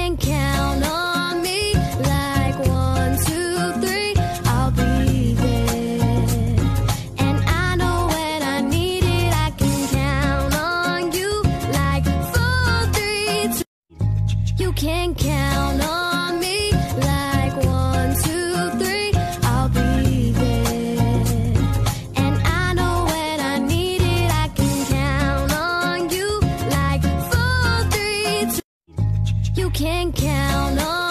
can count on me like 1, 2, 3, I'll be there. And I know when I need it, I can count on you like 4, 3, 2. You can count on me like 1, 2, 3, I'll be there. And I know when I need it, I can count on you like 4, 3, 2. You can count on